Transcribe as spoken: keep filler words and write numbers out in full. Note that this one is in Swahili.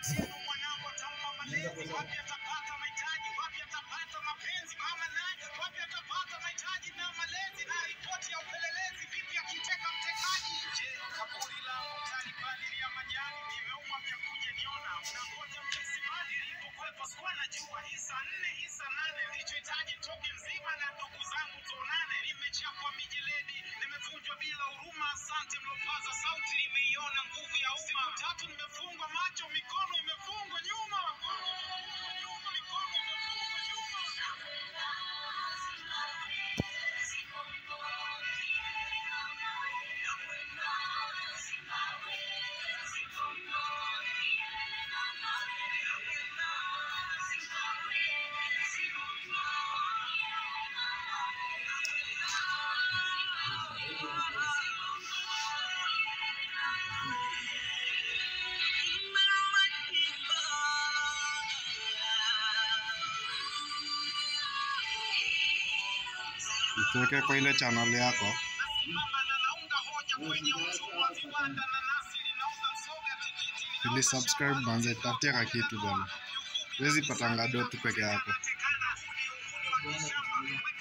Tuweke kwa ile channel yako ili subscribe banze, tafutia ka kitu bwana, wezi patanga dot peke yako.